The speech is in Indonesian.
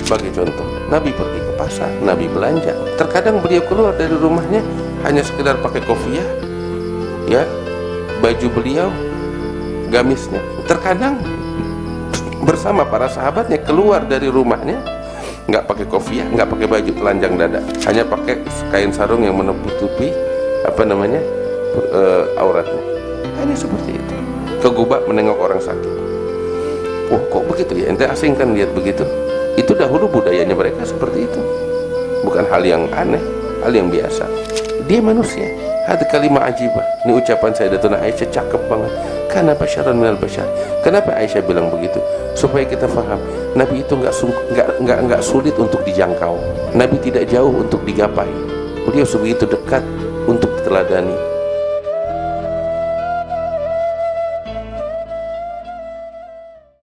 Sebagai contoh, Nabi pergi ke pasar, Nabi belanja. Terkadang beliau keluar dari rumahnya hanya sekedar pakai kopiah, ya, baju beliau, gamisnya. Terkadang bersama para sahabatnya keluar dari rumahnya nggak pakai kopiah, nggak pakai baju telanjang dada, hanya pakai kain sarung yang menutupi auratnya. Hanya seperti itu. Ke gubak menengok orang sakit. Oh, kok begitu ya? Ente asing kan lihat begitu? Itu dahulu budayanya mereka seperti itu. Bukan hal yang aneh, hal yang biasa. Dia manusia. Hati kalimat ajibah. Ini ucapan Sayyidatuna Aisyah cakep banget. Karena basyaran minal basyar. Kenapa Aisyah bilang begitu? Supaya kita faham, Nabi itu nggak sulit untuk dijangkau. Nabi tidak jauh untuk digapai. Beliau sebegitu dekat untuk diteladani.